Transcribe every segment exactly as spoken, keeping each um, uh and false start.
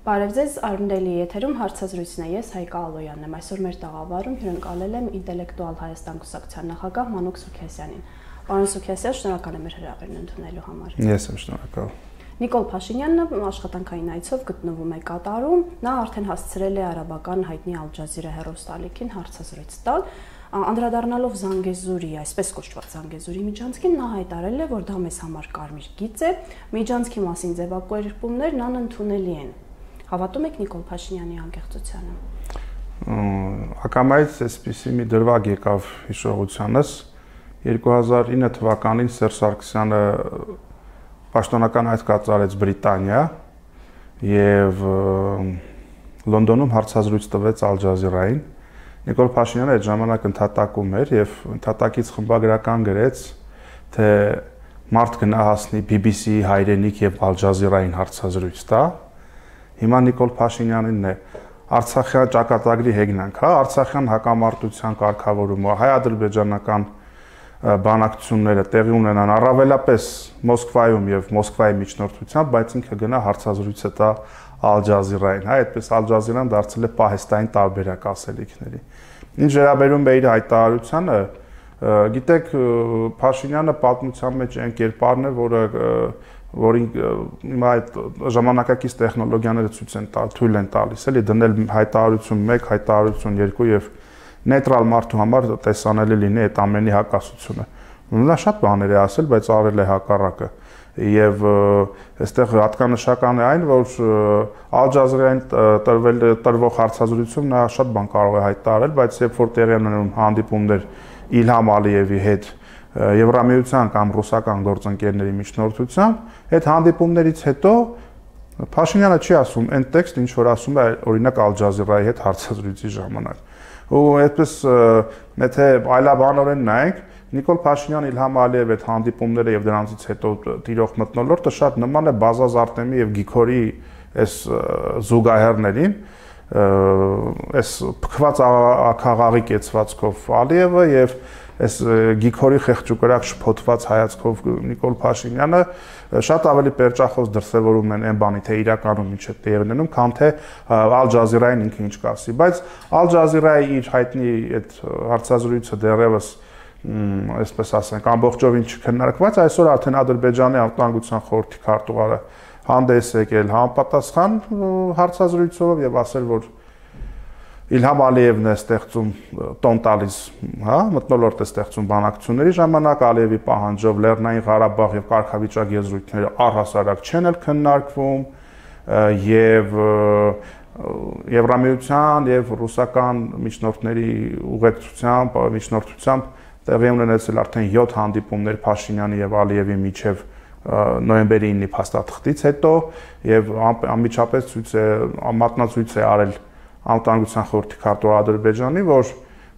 Բարև ձեզ, Արմդելի եթերում հարցազրույցն է, ես Հայկա Ալոյանն եմ, այսօր մեր տաղավարում հյուրընկալել եմ Ինտելեկտուալ Հայաստան կուսակցության նախագահ Մանուկ Սուքիասյանին։ Պարոն Սուքիասյան, շնորհակալ եմ հրավերն ընդունելու համար։ Ես եմ շնորհակալ։ Նիկոլ Փաշինյանը աշխատանքային այցով գտնվում է Կատարում, նա արդեն հասցրել է արաբական հայտնի Ալ Ջազիրա հեռուստաալիքին հարցազրույց տալ, անդրադառնալով Զանգեզուրի, այսպես կոչված Զանգեզուրի միջանցքին, նա հայտարարել է, որ դա մեզ համար կարմիր գիծ է, միջանցքի մասին ձևակերպումներն անընդունելի են։ Հավատում եք Նիկոլ Փաշինյանի անկեղծությանը։ Ակամայից այսպիսի մի դրվագ եկավ հիշողությանս երկու հազար ինը թվականին Սերժ Սարգսյանը պաշտոնական այց կատարեց Բրիտանիա եւ Լոնդոնում հարցազրույց տվեց Ալ Ջազիրային։ Նիկոլ Փաշինյանը այդ ժամանակ ընդհատակում էր եւ ընդհատակից խմբագրական գրեց, թե մարդ գնա հասնի B B C հայրենիք եւ Ալ Ջազիրային հարցազրույց տա։ Հիմա Նիկոլ Փաշինյանին է Արցախյան ճակատագրի հեգնանք, հա, Արցախյան հակամարտության կարգավորումը, հայ-ադրբեջանական բանակցությունները տեղի ունենան առավելապես Մոսկվայում եւ Մոսկվայի միջնորդությամբ, բայց ինքը գնա հարցազրույցը տա Ալ Ջազիրային, հա, այդպես Ալ Ջազիրան դարձել է պահեստային տարբերակ ասելիքների։ Ինչ վերաբերում է իր հայտարարությանը, գիտեք, Փաշինյանը պատմության մեջ այն կերպարն է, որը որին հիմա այդ ժամանակակից տեխնոլոգիաները ցույց են տալ, թույլ են տալիս, էլի դնել հայտարարություն մեկ, հայտարարություն երկու եւ նեյտրալ մարդու համար տեսանելի լինի այդ ամենի հակասությունը։ Նա շատ բաներ է ասել, բայց արել է հակառակը։ Եվ այստեղ հատկանշական է այն, որ Ալ Ջազիրային տրվել տրվող հարցազրույցում նա շատ բան կարող է հայտարարել, բայց երբ որ տեղի են ունենում հանդիպումներ Իլհամ Ալիևի հետ Եվրամիության կամ ռուսական գործընկերների միջնորդությամբ, այդ հանդիպումներից հետո Փաշինյանը չի ասում այն տեքստ, ինչ որ ասում է օրինակ Ալ Ջազիրայի հետ հարցազրույցի ժամանակ։ Ու այդպես եթե այլաբանորեն նայենք, Նիկոլ Փաշինյան Իլհամ Ալիև այդ հանդիպումները եւ դրանից հետո տիրող մթնոլորտը շատ նման է Բազազ Արտեմի եւ Գիքորի այս զուգահեռներին, այս փքված ակաղաղի կեցվածքով Ալիևը եւ այս Գիքորի խեղճուկրակ շփոթված հայացքով Նիկոլ Փաշինյանը շատ ավելի պերճախոս դրսևորում են այն բանի, թե իրականում ինչ է տեղի ունենում, քան թե Ալ Ջազիրային ինքը ինչ կասի, բայց Ալ Ջազիրայի իր հայտնի այդ հարցազրույցը դեռևս այսպես ասենք ամբողջովին չքննարկված, այսօր արդեն Ադրբեջանի անվտանգության խորհրդի քարտուղարը հանդես եկել համապատասխան հարցազրույցով եւ ասել, որ Իլհամ Ալիևն է ստեղծում տոն տալիս, հա, մթնոլորտ է ստեղծում բանակցությունների ժամանակ, Ալիևի պահանջով Լեռնային Ղարաբաղ եւ կարգավիճակ եզրույթները առհասարակ չեն էլ քննարկվում եւ Եվրամիության եւ ռուսական միջնորդների ուղեկցությամբ, միջնորդությամբ տեղի ունեցել արդեն յոթ հանդիպումներ Փաշինյանի եւ Ալիևի միջև նոյեմբերի ինը փաստաթղթից հետո եւ անմիջապես ցույց է մատնացույց է արել անվտանգության խորհրդի քարտուղար Ադրբեջանի, որ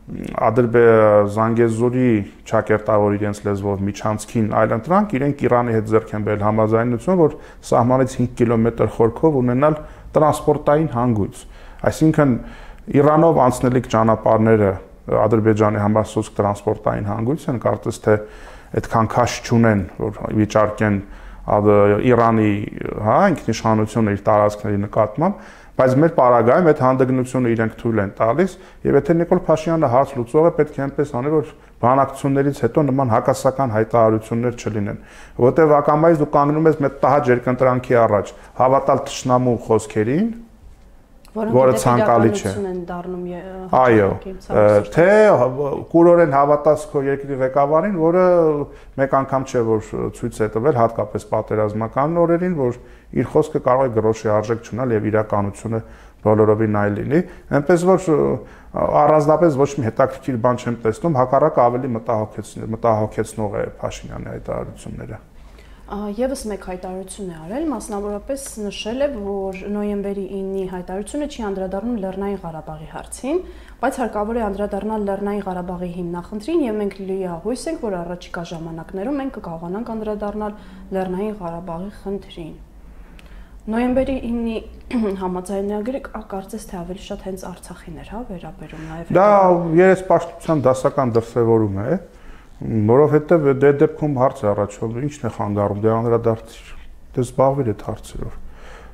Զանգեզուրի ճակերտավոր իրենց լեզվով միջանցքին այլընտրանք իրենք Իրանի հետ ձեռք են բերել համաձայնություն, որ սահմանից հինգ կիլոմետր խորքով ունենալ տրանսպորտային հանգույց, այսինքն Իրանով անցնելիք ճանապարհները Ադրբեջանի համար սոսկ տրանսպորտային հանգույց են, կարծես թե այդքան քաշ չունեն, որ վիճարկեն Իրանի, հա, ինքնիշխանությունը իր տարածքների նկատմամբ, բայց մեր պարագայում այդ հանդգնությունը իրենք թույլ են տալիս, եւ եթե Նիկոլ Փաշինյանը հարց լուծողը պետք է այնպես անի, որ բանակցություններից հետո նման հակասական հայտարարություններ չլինեն, որտեղ ակամայից դու կանգնում ես մեծ տհաճ երկընտրանքի առաջ, հավատալ թշնամու խոսքերին, որը ցանկալի չէ։ Այո, թե կուրորեն հավատաս քո երկրի ղեկավարին, որը մեկ անգամ չէ որ ցույց է տվել հատկապես պատերազմական օրերին, որ իր խոսքը կարող է գրոշի արժեք չունենալ եւ իրականությունը բոլորովին այլ լինի, այնպես որ առանձնապես ոչ մի հետաքրքիր բան չեմ տեսնում, հակառակը ավելի մտահոգեցնող է Փաշինյանի հայտարարությունները։ Եվս մեկ հայտարարություն է արել, մասնավորապես նշել է, որ նոյեմբերի ինը հայտարարությունը չի անդրադառնում Լեռնային Ղարաբաղի հարցին, բայց հարկավոր է անդրադառնալ Լեռնային Ղարաբաղի հիմնախնդրին եւ մենք լիահույս ենք, որ առաջիկա ժամանակներում մենք կկարողանանք անդրադառնալ Լեռնային Ղարաբաղի խնդրին։ Նոյեմբերի ինը համաձայնագրը կարծես թե ավելի շատ հենց Արցախին էր, հա, վերաբերում նաեւ։ Դա երեսպաշտության դասական դրսևորում է, որովհետեւ դե դեպքում հարց է առաջանում, ինչն է խանգարում, դե անդրադարձիր, դե զբաղվիր այդ հարցերով։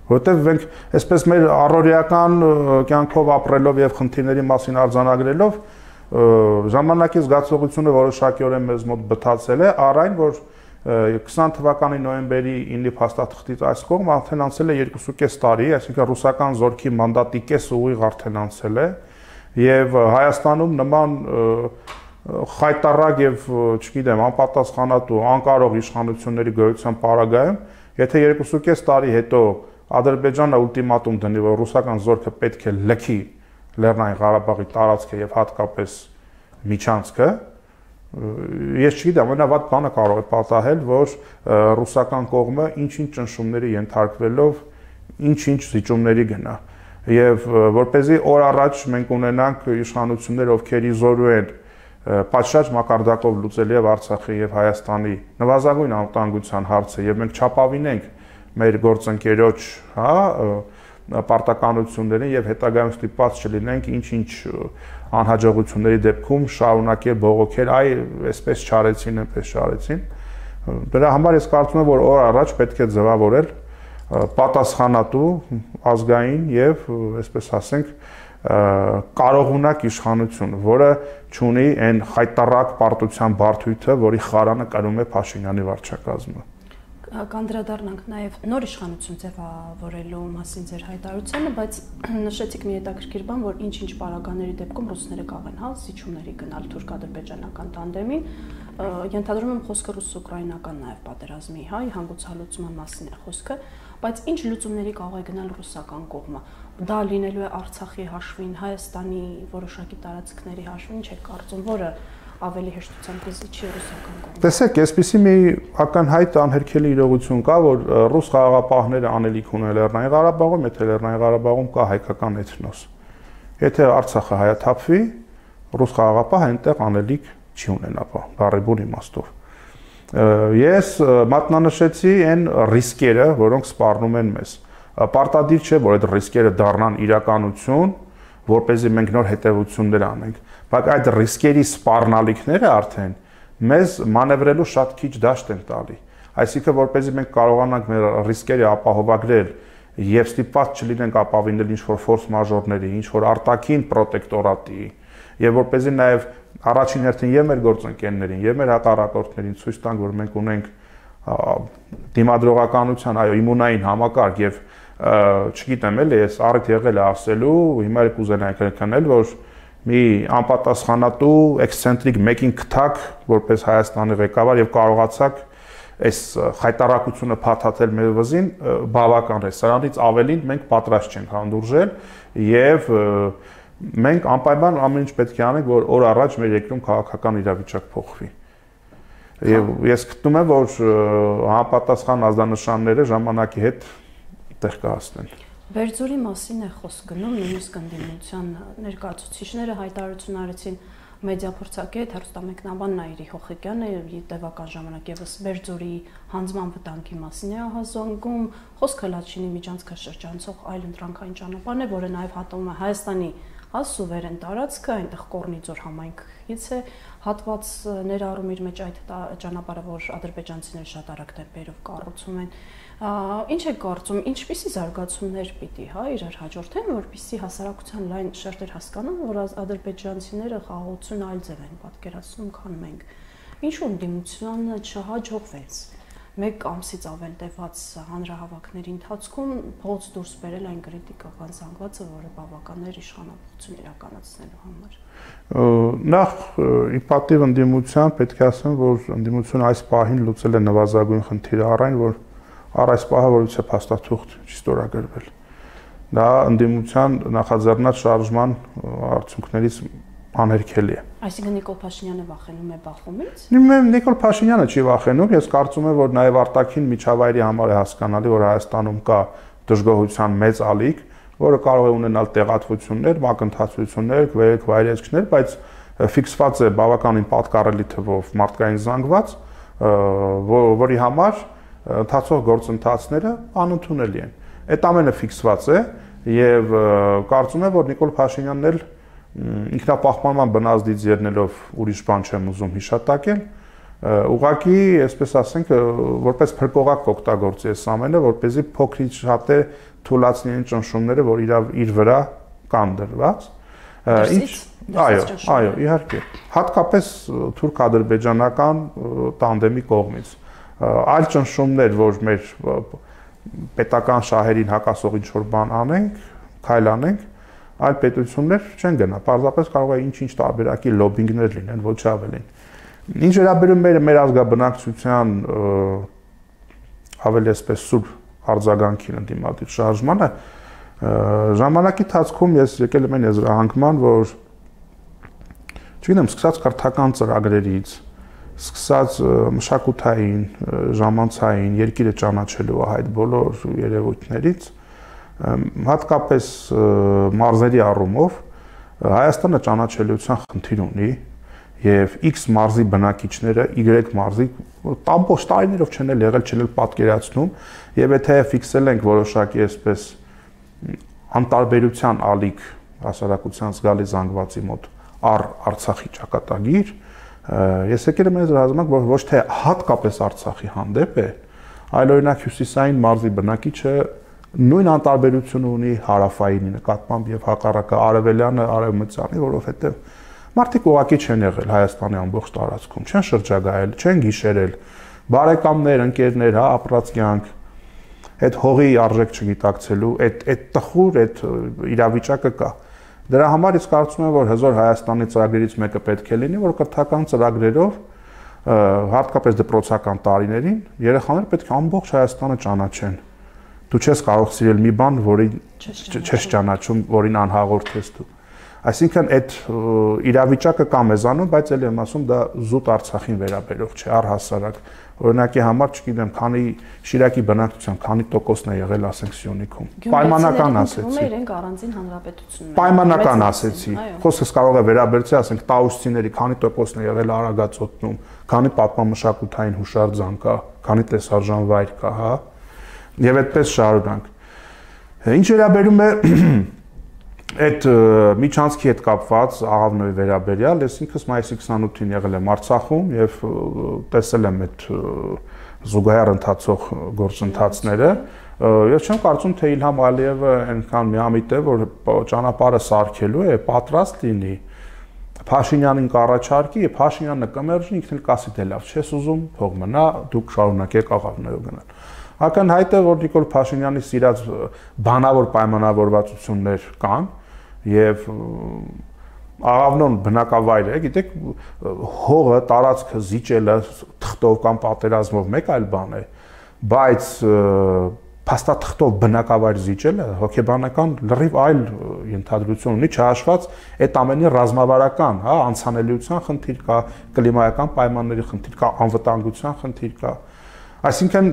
Որտեվ մենք այսպես մեր առօրեական կյանքով ապրելով եւ խնդիրների մասին արձանագրելով ժամանակի զգացողությունը որոշակիորեն մեզ մոտ բթացել է, առ այն, որ քսան թվականի նոյեմբերի ինը փաստաթղթից այս կողմ արդեն անցել է երկուսուկես տարի, այսինքն ռուսական զորքի մանդատի կես ուղիղ արդեն անցել է եւ Հայաստանում նման խայտարակ եւ, չգիտեմ, անպատասխանատու, անկարող իշխանությունների գոյության պարագայում, եթե երկուսուկես տարի հետո Ադրբեջանը ուլտիմատում դնի, որ ռուսական զորքը պետք է լքի Լեռնային Ղարաբաղի տարածքը եւ հատկապես միջանցքը, ես չգիտեմ, ամենավատ բանը կարող է պատահել, որ ռուսական կողմը ինչ-ինչ ճնշումների ենթարկվելով ինչ-ինչ զիջումների գնա։ Եվ որպեսզի օր առաջ մենք ունենանք իշխանություններ, ովքեր իզորու են պատշաճ մակարդակով լուծել եւ Արցախի եւ Հայաստանի նվազագույն անվտանգության հարցը եւ մենք չապավինենք մեր գործընկերոջ, հա, պարտականություններին եւ հետագայում ստիպված չլինենք ինչ-ինչ անհաջողությունների դեպքում շարունակել բողոքել, այ այսպես չարեցին, այնպես չարեցին։ Դրա համար ես կարծում եմ, որ օր առաջ պետք է ձևավորել պատասխանատու, ազգային եւ, այսպես ասենք, կարողունակ իշխանություն, որը չունի այն խայտարակ պարտության բարդույթը, որի խարանը կրում է Փաշինյանի վարչակազմը։ Կանդրադառնանք նաև նոր իշխանություն ձևավորելու մասին ձեր հայտարարությանը, բայց նշեցիք մի հետաքրքիր բան, որ ինչ-ինչ պարագաների դեպքում ռուսները կարող են հա զիջումների գնալ թուրք-ադրբեջանական տանդեմին, ենթադրում եմ խոսքը ռուս-ուկրաինական նաև պատերազմի, հա, հանգուցալուծման մասին է խոսքը, բայց ինչ լուծումների կարող է գնալ ռուսական կողմը։ Դա լինելու է Արցախի հաշվին, Հայաստանի որոշակի տարածքների հաշվին, ինչ է կարծում, որը ավելի հեշտությամբ կզիջի ռուսական կողմը։ Տեսեք, այսպիսի մի ակնհայտ անհերքելի իրողություն կա, որ ռուս խաղաղապահները անելիք ունեն Լեռնային Ղարաբաղում, եթե Լեռնային Ղարաբաղում կա հայկական էթնոս։ Եթե Արցախը հայաթափվի, ռուս խաղաղապահը այնտեղ անելիք չի ունենա, բառեբուն իմաստով։ Ես մատնանշեցի այն ռիսկերը, որոնք սպառնում են մեզ։ Պարտադիր չէ, որ այդ ռիսկերը դառնան իրականություն, որպեսզի մենք նոր հետևություններ անենք, բայց այդ ռիսկերի սպառնալիքները արդեն մեզ մանևրելու շատ քիչ դաշտ են տալի։ Այսինքն, որպեսզի մենք կարողանանք մեր ռիսկերը ապահովագրել եւ ստիպված չլինենք ապավինել ինչ-որ ֆորս մաժորների, ինչ-որ արտաքին պրոտեկտորատի, եւ որպեսզի նաեւ առաջին հերթին եւ մեր գործընկերներին եւ մեր հակառակորդներին ցույց տանք, որ մենք ունենք դիմադրողականության, այո, իմունային համակարգ եւ չգիտեմ էլի, ես առիթ եղել է ասելու, հիմա էլ կուզենայի քննել, որ մի անպատասխանատու էքսցենտրիկ մեկին քթակ որպես Հայաստանի ղեկավար եւ կարողացաք այս խայտարակությունը փաթաթել մեր վզին բավական է։ Սրանից ավելին մենք պատրաստ չենք հանդուրժել եւ մենք անպայման ամեն ինչ պետք է անենք, որ օր առաջ մեր երկրում քաղաքական իրավիճակ փոխվի։ Եվ ես գտնում եմ, որ համապատասխան ազդանշանները ժամանակի հետ տեղ կհասնեն։ Վերձորի մասին է խոսք գնում, նույնիսկ ընդդիմության ներկայացուցիչները հայտարարություն արեցին մեդիափորձագետ հեռուստամեկնաբան Նաիրի Հոխիկյանը տևական ժամանակ եւս Վերձորի հանձնման վտանգի մասին է ահազանգում, խոսքը Լաչինի միջանցքաշրջանցող այլ ընտրանքային ճանապարհն է, որը նաեւ հատում է Հայաստանի հա սուվերեն տարածքը, այնտեղ Կորնիձոր համայնքից է հատված ներառում իր մեջ այդ ճանապարհը, որ ադրբեջանցիները շատ արագ տեմպերով կառուցում են։ Ինչ է կարծում, ինչպիսի զարգացումներ պիտի հա իրար հաջորդեն, որպեսզի հասարակության լայն շերտեր հասկանան, որ ադրբեջանցիները խաղաղություն այլ ձև են պատկերացնում, քան մենք։ Ինչու ընդդիմությանը չհաջողվեց մեկ ամսից ավել տևած հանրահավաքների ընթացքում փողոց դուրս բերել այն կրիտիկական զանգվածը, որը բավական էր իշխանապողություն իրականացնելու համար։ Նախ ի պատիվ ընդդիմության պետք է ասեմ, որ ընդդիմությունը այս պահին լուծել է նվազագույն խնդիրը, առայն որ առ այս պահը որից է փաստաթուղթ չի ստորագրվել։ Դա ընդդիմության նախաձեռնած շարժման արդյունքներից անհերքելի է։ Այսինքն Նիկոլ Փաշինյանը վախենում է բախումից։ Նիկոլ Փաշինյանը չի վախենում, ես կարծում եմ, որ նաև արտաքին միջավայրի համար է հասկանալի, որ Հայաստանում կա դժգոհության մեծ ալիք, որը կարող է ունենալ տեղատվություններ, մակընթացություններ, վերեք վայրեջքներ, բայց ֆիքսված է բավականին պատկառելի թվով մարդկային զանգված, որի համար ընթացող գործընթացները անընդունելի են։ Այդ ամենը ֆիքսված է եւ կարծում եմ, որ Նիկոլ Փաշինյանն էլ ինքնապահպանման բնազդից ելնելով ուրիշ բան չեմ ուզում հիշատակել, ուղղակի, այսպես ասենք, որպես փրկողակ կօգտագործի այս ամենը, որպեսզի փոքրից շատ է թույլատնի այն ճնշումները, որ իր իր վրա կան դրված։ Ինչ, այո, այո, իհարկե։ Հատկապես թուրք-ադրբեջանական տանդեմի կողմից։ Այլ ճնշումներ, որ մեր պետական շահերին հակասող ինչ-որ բան անենք, քայլ անենք, այլ պետություններ չեն գնա։ Պարզապես կարող է ինչ-ինչ տարբերակի լոբինգներ լինեն, ոչ ավելին։ Ինչ վերաբերում մեր մեր ազգաբնակչության ավելի այսպես սուր արձագանքին ընդդիմադիր շարժմանը, ժամանակի ընթացքում ես եկել եմ այն եզրահանգման, որ չգիտեմ, սկսած կրթական ծրագրերից, սկսած մշակութային, ժամանցային, երկիրը ճանաչելու այդ բոլոր երևույթներից, հատկապես մարզերի առումով Հայաստանը ճանաչելիության խնդիր ունի եւ X մարզի բնակիչները Y մարզի տամբոշ տարիներով չեն եղել, չեն պատկերացնում եւ եթե ֆիքսել ենք որոշակի այսպես անտարբերության ալիք հասարակության զգալի զանգվածի մոտ առ Արցախի ճակատագիր, ես եկել եմ այս ռազմակ, որ ոչ թե հատկապես Արցախի հանդեպ է, այլ օրինակ հյուսիսային մարզի բնակիչը նույն անտարբերությունը ունի հարավայինի նկատմամբ եւ հակառակը արևելյանը արևմտյանի, որովհետեւ մարդիկ ուղղակի չեն եղել Հայաստանի ամբողջ տարածքում, չեն շրջագայել, չեն գիշերել, բարեկամներ, ընկերներ, հա, ապրած կյանք, այդ հողի արժեք չգիտակցելու, այդ այդ տխուր, այդ իրավիճակը կա։ Դրա համար ես կարծում եմ, որ հզոր Հայաստանի ծրագրերից մեկը պետք է լինի, որ կրթական ծրագրերով, հատկապես դպրոցական տարիներին, երեխաները պետք է ամբողջ Հայաստանը ճանաչեն։ Դու չես կարող սիրել մի բան, որին չես ճանաչում, որին անհաղորդ ես դու։ Այսինքն այդ իրավիճակը կա մեզանում, բայց ելի եմ ասում, դա զուտ Արցախին վերաբերող չէ, առհասարակ։ Օրինակի համար, չգիտեմ, քանի Շիրակի բնակչության, քանի տոկոսն է եղել, ասենք, Սյունիքում։ Պայմանական ասեցի։ Իրենք առանձին հանրապետություններ։ Պայմանական ասեցի։ Խոսքս կարող է վերաբերցի, ասենք, տաուսցիների քանի տոկոսն է եղել Արագածոտնում, քանի պատմամշակութային հուշարձան կա, քանի տեսարժան վայր կա, հա։ Եվ այդպես շարունանք։ Ինչ վերաբերում է այդ միջանցքի հետ կապված աղավնոյի վերաբերյալ, ես ինքս մայիսի քսանութին եղել եմ Արցախում եւ տեսել եմ այդ զուգահեռ ընթացող գործընթացները եւ չեմ կարծում թե Իլհամ Ալիևը այնքան միամիտ է, որ ճանապարհը սարքելու է, պատրաստ լինի Փաշինյանին կառաջարկի, Փաշինյանը կմերժի, ինքն էլ կասի դե լավ, չես ուզում, թող մնա, դուք շարունակեք աղավնոյով գնալ։ Ակնհայտ է, որ Նիկոլ Փաշինյանի սիրած բանավոր պայմանավորվածություններ կան եւ աղավնոն բնակավայր է, գիտեք, հողը, տարածքը զիջելը թղթով կամ պատերազմով մեկ այլ բան է, բայց փաստաթղթով բնակավայր զիջելը հոգեբանական լրիվ այլ ենթադրություն ունի, չհաշված այդ ամենի ռազմավարական, հա, անցանելիության խնդիր կա, կլիմայական պայմանների խնդիր կա, անվտանգության խնդիր կա։ Այսինքն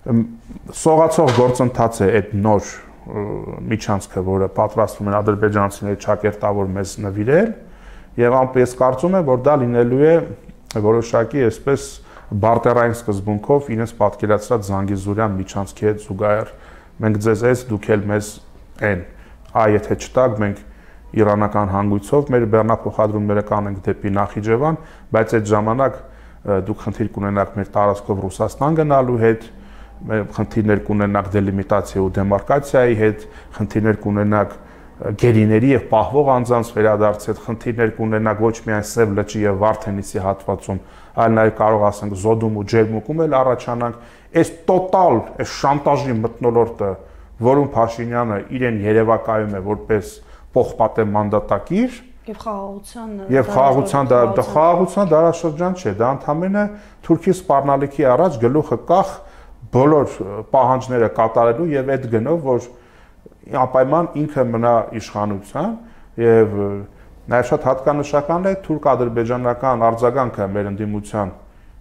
սողացող գործընթաց է այդ նոր միջանցքը, որը պատրաստվում են ադրբեջանցիների ճակերտավոր մեզ նվիրել, եւ ես կարծում եմ, որ դա լինելու է որոշակի այսպես բարտերային սկզբունքով իրենց պատկերացրած Զանգեզուրյան միջանցքի հետ զուգահեռ։ Մենք ձեզ էս, դուք էլ մեզ այն, այ եթե չտակ, մենք իրանական հանգույցով մեր բեռնափոխադրումները կանենք դեպի Նախիջևան, բայց այդ ժամանակ դուք խնդիր կունենաք մեր տարածքով Ռուսաստան գնալու հետ, խնդիրներ կունենաք դելիմիտացիա ու դեմարկացիայի հետ, խնդիրներ կունենաք գերիների եւ պահվող անձանց վերադարձի հետ, խնդիրներ կունենաք ոչ միայն Սև լճի եւ Վարդենիսի հատվածում, այլ նաեւ կարող ասենք Զոդում ու Ջերմուկում էլ առաջանանք, այս տոտալ, այս շանտաժի մթնոլորտը, որում Փաշինյանը իրեն երևակայում է որպես պողպատե մանդատակիր եւ խաղաղության եւ խաղաղության դա խաղաղության դարաշրջան չէ, դա ընդհանրապես Թուրքի սպառնալիքի առաջ գլուխը կախ բոլոր պահանջները կատարելու եւ այդ գնով, որ անպայման ինքը մնա իշխանության եւ նաեւ շատ հատկանշական է թուրք-ադրբեջանական արձագանքը մեր ընդդիմության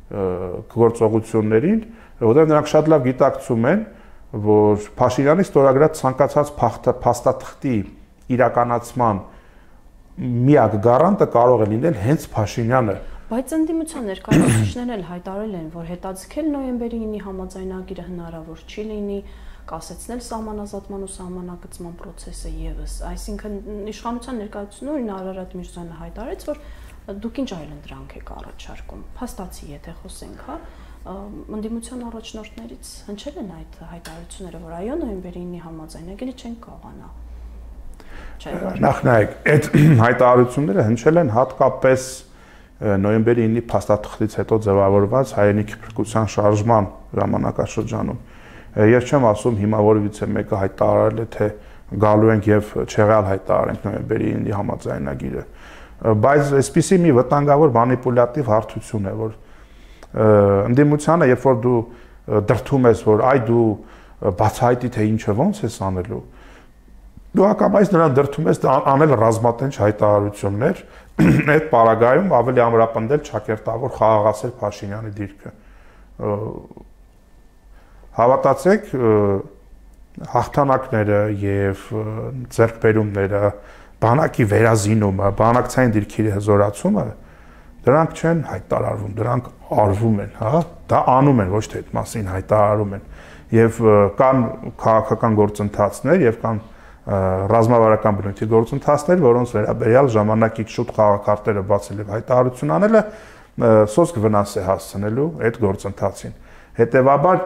գործողություններին, որտեղ նրանք շատ լավ գիտակցում են, որ Փաշինյանի ստորագրած ցանկացած փաստաթղթի իրականացման միակ գարանտը կարող է լինել հենց Փաշինյանը։ Բայց ընդդիմության ներկայացուցիչներն էլ հայտարարել են, որ հետաձգել նոյեմբերի ինի համաձայնագիրը հնարավոր չի լինի, կասեցնել սահմանազատման ու սահմանագծման process-ը եւս։ Այսինքն իշխանության ներկայացուցիչները Արարատ Միրզյանը հայտարարեց, որ Դուք ինչ այլընտրանք եք առաջարկում։ Փաստացի, եթե խոսենք, հա, ընդդիմության առաջնորդներից հնչել են այդ հայտարարությունները, որ այո, նոյեմբերի ինը համաձայնագիրը չեն կարողանա։ Նախ նայեք, այդ հայտարարությունները հնչել են հատկապես նոյեմբերի ինը փաստաթղթից հետո ձևավորված հայերենի քրկության շարժման ժամանակաշրջանում։ Ես չեմ ասում հիմա որևիցե մեկը հայտարարել է, թե գալու ենք եւ չեղյալ հայտարարենք նոյեմբերի ինը համաձայնագիրը, բայց այսպիսի մի վտանգավոր մանիպուլյատիվ հարթություն է, որ ընդդիմությանը, երբ որ դու դրթում ես, որ այ դու բացահայտի թե ինչը ոնց ես անելու, դու հակամայից նրան դրթում ես անել ռազմատենչ հայտարարություններ, այդ պարագայում ավելի ամրապնդել ճակերտավոր խաղաղասեր Փաշինյանի դիրքը։ Հավատացեք, հաղթանակները եւ ձեռքբերումները, բանակի վերազինումը, բանակցային դիրքերի հզորացումը, դրանք չեն հայտարարվում, դրանք արվում են, հա, դա անում են, ոչ թե այդ մասին հայտարարում են։ Եվ կան քաղաքական գործընթացներ եւ կան ռազմավարական բնույթի գործընթացներ, որոնց վերաբերյալ ժամանակից շուտ խաղակարտերը բացել եւ հայտարարություն անելը սոսկ վնաս է հասցնելու այդ գործընթացին։ Հետևաբար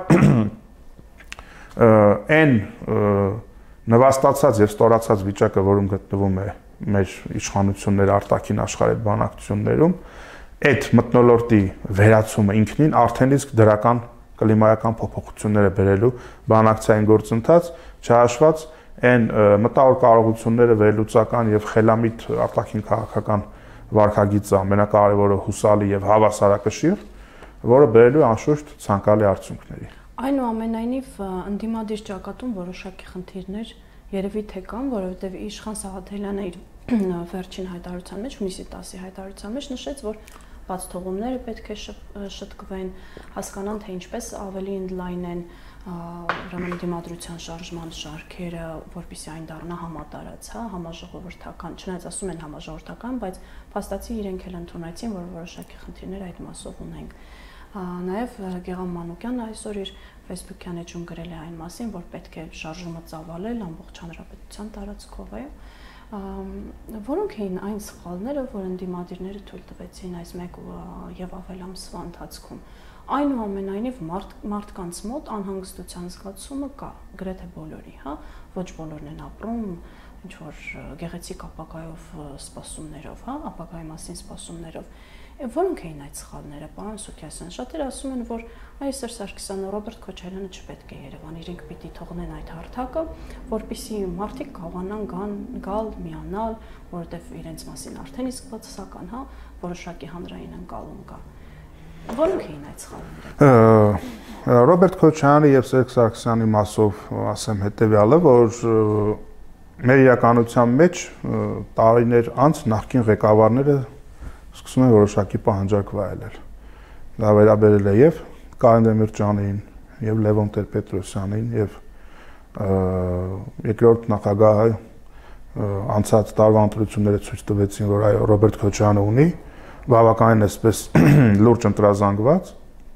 այն նվաստացած եւ ստորացած վիճակը, որում գտնվում է մեր իշխանությունները արտաքին աշխարհի բանակցություններում, այդ մթնոլորտի վերացումը ինքնին արդեն իսկ դրական կլիմայական փոփոխություններ է բերելու բանակցային գործընթաց, չհաշված այն մտավոր կարողությունները վերլուծական եւ խելամիտ արտաքին քաղաքական վարքագիծը ամենակարևորը հուսալի եւ հավասարակշիռ, որը բերելու է անշուշտ ցանկալի արդյունքների։ Այնուամենայնիվ ընդդիմադիր ճակատում որոշակի խնդիրներ երևի թե կան, որովհետև Իշխան Սաղաթելյանը իր վերջին հայտարարության մեջ, հունիսի տասի հայտարարության մեջ նշեց, որ բացթողումները պետք է շտկվեն, հասկանան, թե ինչպես ավելի ընդլայնեն ուրեմն դիմադրության շարժման շարքերը, որպեսզի այն դառնա համատարած, հա, համաժողովրդական, չնայած ասում են համաժողովրդական, բայց փաստացի իրենք էլ ընդունեցին, որ որոշակի խնդիրներ այդ մասով ունենք։ Նաև Գեգամ Մանուկյանը այսօր իր Facebook-յան էջում գրել է այն մասին, որ պետք է շարժումը ծավալել ամբողջ հանրապետության տարածքով, այո։ Որոնք էին այն սխալները, որ ընդդիմադիրները թույլ տվեցին այս մեկ եւ ավել ամսվա ընթացքում։ Այնուամենայնիվ մարդկանց մոտ անհանգստության զգացումը կա, գրեթե բոլորի, հա, ոչ բոլորն են ապրում ինչ որ գեղեցիկ ապագայով սպասումներով, հա, ապագայի մասին սպասումներով։ Որոնք էին այդ սխալները, պարոն Սուքիասյան, շատերը ասում են, որ այ Սերժ Սարգսյանը, Ռոբերտ Քոչարյանը չպետք է Երևան, իրենք պիտի թողնեն այդ հարթակը, որպեսզի մարդիկ կարողանան գալ, միանալ, որովհետև իրենց մասին արդեն իսկ բացասական, հա, որոշակի հանրային ընկալում կա։ Որոնք էին այդ սխալները։ Ռոբերտ Քոչարյանի եւ Սերժ Սարգսյանի մասով ասեմ հետեւյալը, որ մեր իրականության մեջ տարիներ անց նախկին ղեկավարները սկսում են որոշակի պահանջարկ վայելել։ Դա վերաբերել է եւ Կարեն Դեմիրճյանին, եւ Լևոն Տեր-Պետրոսյանին, եւ երկրորդ նախագահը անցած տարվա ընտրությունները ցույց տվեցին, որ այո Ռոբերտ Քոչարյանը ունի բավականին այսպես լուրջ ընտրազանգված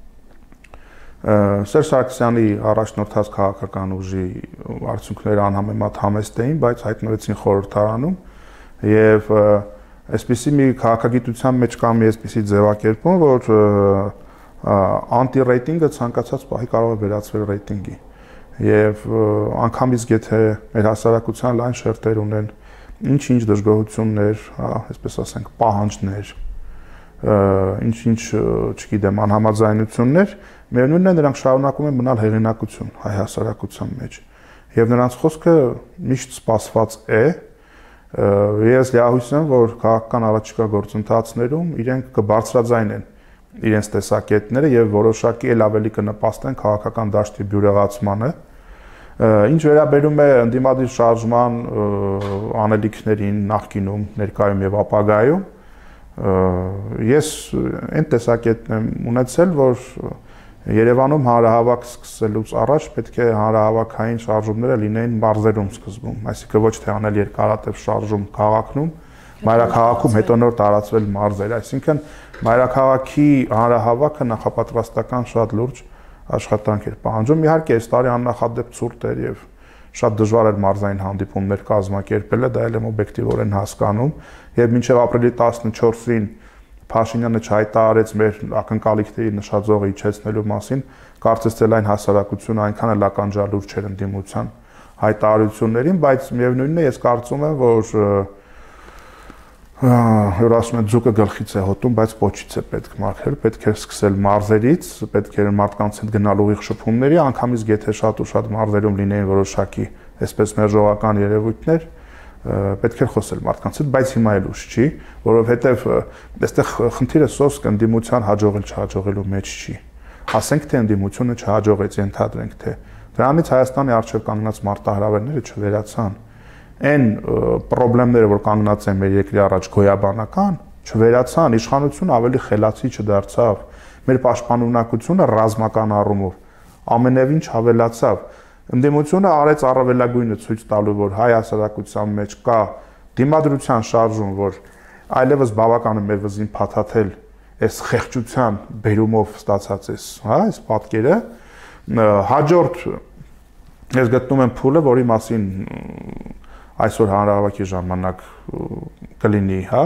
Սերժ Սարգսյանի առաջնորդած քաղաքական ուժի արդյունքները անհամեմատ համեստ էին, բայց հայտնվեցին խորհրդարանում եւ այսպիսի մի քաղաքագիտության մեջ կա մի այսպիսի ձևակերպում, որ անտի-ռեյտինգը ցանկացած պահի կարող է վերածվել ռեյտինգի եւ անգամից եթե մեր հասարակության լայն շերտեր ունեն ինչ-ինչ դժգոհություններ, հա, այսպես ասենք, պահանջներ, ինչ-ինչ, չգիտեմ, անհամաձայնություններ, միևնույնն է նրանք շարունակում են մնալ հեղինակություն հայ հասարակության մեջ եւ նրանց խոսքը միշտ սպասված է։ Ես լիահույս եմ, որ քաղաքական առաջիկա գործընթացներում իրենք կբարձրաձայնեն իրենց տեսակետները եւ որոշակի ել ավելի կնպաստեն քաղաքական դաշտի բյուրեղացմանը։ Ինչ վերաբերում է ընդդիմադիր շարժման անելիքներին նախկինում, ներկայում եւ ապագայում, ես այն տեսակետն եմ ունեցել, որ Երևանում հանրահավաք սկսելուց առաջ պետք է հանրահավաքային շարժումները լինեին մարզերում սկզբում, այսինքն ոչ թե անել երկարատև շարժում քաղաքնում, մայրաքաղաքում հետո նոր տարածվել մարզեր, այսինքն մայրաքաղաքի հանրահավաքը նախապատրաստական շատ լուրջ աշխատանք էր պահանջում։ Իհարկե, այս տարի աննախադեպ ցուրտ էր եւ շատ դժվար էր մարզային հանդիպումներ կազմակերպելը, դա էլ եմ օբյեկտիվորեն հասկանում, եւ մինչեւ ապրիլի տասնչորսին Փաշինյանը չհայտարարեց մեր ակնկալիքների նշաձողը իջեցնելու մասին, կարծես թե լայն հասարակությունը այնքան էլ ականջալուր չէր ընդդիմության հայտարարություններին, բայց միևնույնն է, ես կարծում եմ, որ որ ասում են ձուկը գլխից է հոտում, բայց պոչից է պետք մաքրել, պետք է սկսել մարզերից, պետք է մարդկանց հետ գնալ ուղիղ շփումների, անգամից եթե շատ ու շատ մարզերում լինեին որոշակի, այսպես մերժողական երևույթներ, պետք է խոսել մարդկանց հետ, բայց հիմա էլ ուշ չի, որովհետև այստեղ խնդիրը սոսկ ընդդիմության հաջողել չհաջողելու մեջ չի։ Ասենք թե ընդդիմությունը չհաջողեց, ենթադրենք թե դրանից Հայաստանի առջև կանգնած մարտահրավերները չվերացան։ Այն խնդիրները, որ կանգնած են մեր երկրի առաջ գոյաբանական, չվերացան, իշխանությունը ավելի խելացի չդարձավ, մեր պաշտպանունակությունը ռազմական առումով ամենևին չավելացավ։ Ընդդիմությունը արեց առավելագույնը ցույց տալու, որ հայ հասարակության մեջ կա դիմադրության շարժում, որ այլևս բավական է մեր վզին փաթաթել այս խեղճության բերումով ստացած էս, հա, այս պատկերը, հաջորդ ես գտնում եմ փուլը, որի մասին այսօր հանրահավաքի ժամանակ կլինի, հա,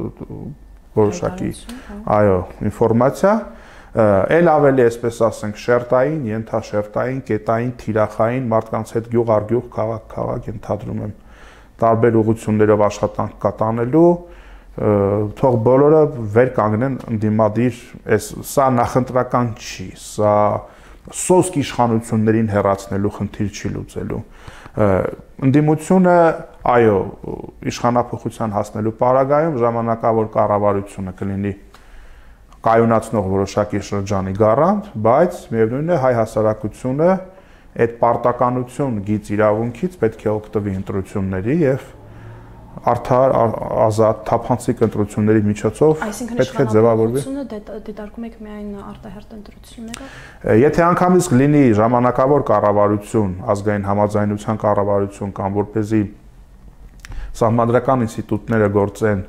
որոշակի, այո, ինֆորմացիա, էլ ավելի, այսպես ասենք, շերտային, ենթաշերտային, կետային, թիրախային, մարդկանց հետ գյուղ առ գյուղ, քաղաք քաղաք ենթադրում եմ տարբեր ուղղություններով աշխատանք կատարելու, թող բոլորը վեր կանգնեն ընդդիմադիր, սա նախընտրական չի, սա սոսկ իշխանություններին հեռացնելու խնդիր չի լուծելու։ Ընդդիմությունը, այո, իշխանափոխության հասնելու պարագայում ժամանակավոր կառավարությունը կլինի կայունացնող որոշակի շրջանի գարանտ, բայց միևնույնն է հայ հասարակությունը այդ պարտականություն գից իրավունքից պետք է օգտվի ընտրությունների եւ արդար, ազատ, թափանցիկ ընտրությունների միջոցով պետք է ձևավորվի։ Այսինքն դիտարկում եք միայն արտահերթ ընտրությունները։ Եթե անգամից լինի ժամանակավոր կառավարություն, ազգային համաձայնության կառավարություն կամ որպեսզի սահմանադրական ինստիտուտները գործեն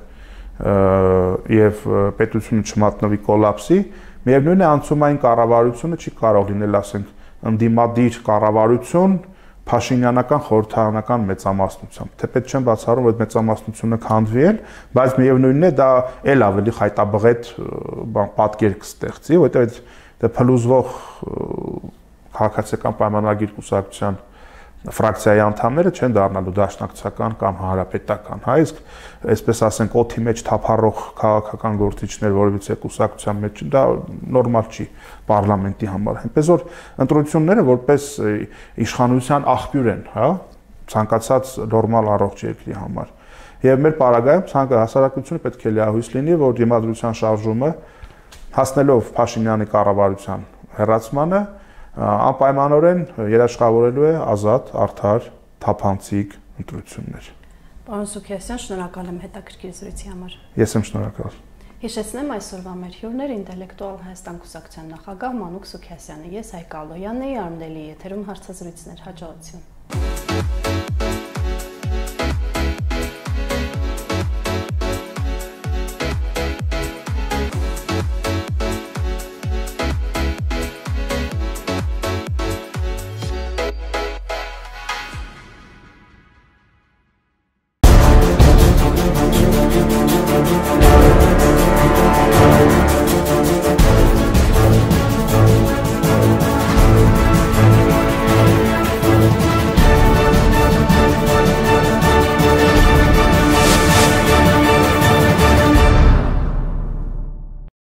եւ պետությունը չմատնվի կոլապսի, միևնույնն է անցումային կառավարությունը չի կարող լինել, ասենք, ընդդիմադիր կառավարություն Փաշինյանական խորհրդարանական մեծամասնությամբ, թեպետ չեմ բացառում, որ մեծամասնությունը քանդվի էլ, բայց միևնույնն է դա էլ ավելի խայտաբղետ պատկեր կստեղծի, որովհետև դա փլուզվող քաղաքացիական պայմանագիր կուսակցության ֆրակցիայի անդամները չեն դառնալու դաշնակցական կամ հանրապետական, հա, իսկ այսպես ասենք օդի մեջ թափառող քաղաքական գործիչներ որևիցե կուսակցության մեջ դա նորմալ չի պարլամենտի համար, այնպես որ ընտրությունները որպես իշխանության աղբյուր են, հա, ցանկացած նորմալ առողջ երկրի համար։ Եվ մեր պարագայում ցանկը հասարակությունը պետք է լիահույս լինի, որ դիմադրության շարժումը հասնելով Փաշինյանի կառավարության հեռացմանը անպայմանորեն երաշխավորելու է ազատ, արդար, թափանցիկ ընտրություններ։ Պարոն Սուքիասյան, շնորհակալ եմ հետաքրքիր զրույցի համար։ Ես եմ շնորհակալ։ Հիշեցնեմ այսօրվա մեր հյուրներ ինտելեկտուալ Հայաստան կուսակցության նախագահ Մանուկ Սուքիասյանը, ես Հայկ Ալոյանն էի, Արմդելի եթերում հարցազրույցներ, հաջողություն։